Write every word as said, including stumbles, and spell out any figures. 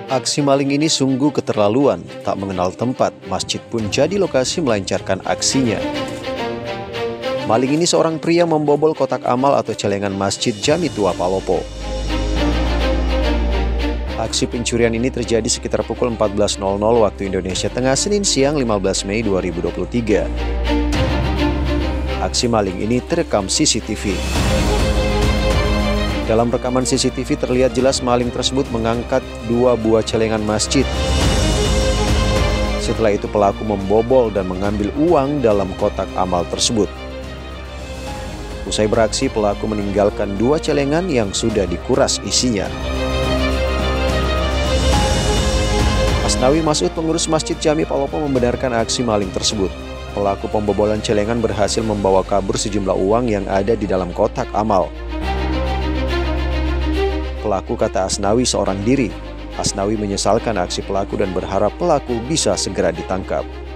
Aksi maling ini sungguh keterlaluan, tak mengenal tempat, masjid pun jadi lokasi melancarkan aksinya. Maling ini seorang pria membobol kotak amal atau celengan Masjid Jami Tua Palopo. Aksi pencurian ini terjadi sekitar pukul empat belas nol nol waktu Indonesia Tengah Senin siang lima belas Mei dua ribu dua puluh tiga. Aksi maling ini terekam C C T V. Dalam rekaman C C T V terlihat jelas maling tersebut mengangkat dua buah celengan masjid. Setelah itu pelaku membobol dan mengambil uang dalam kotak amal tersebut. Usai beraksi, pelaku meninggalkan dua celengan yang sudah dikuras isinya. Asnawi Masud, pengurus Masjid Jami Palopo, membenarkan aksi maling tersebut. Pelaku pembobolan celengan berhasil membawa kabur sejumlah uang yang ada di dalam kotak amal. Pelaku, kata Asnawi, seorang diri. Asnawi menyesalkan aksi pelaku dan berharap pelaku bisa segera ditangkap.